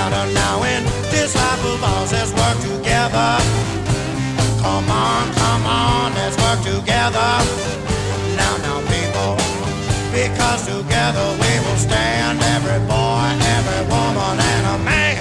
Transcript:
together. Now in this life of ours, let's work together. Come on, let's work together. Now, people, because together we will stand. Every boy, every woman, and a man.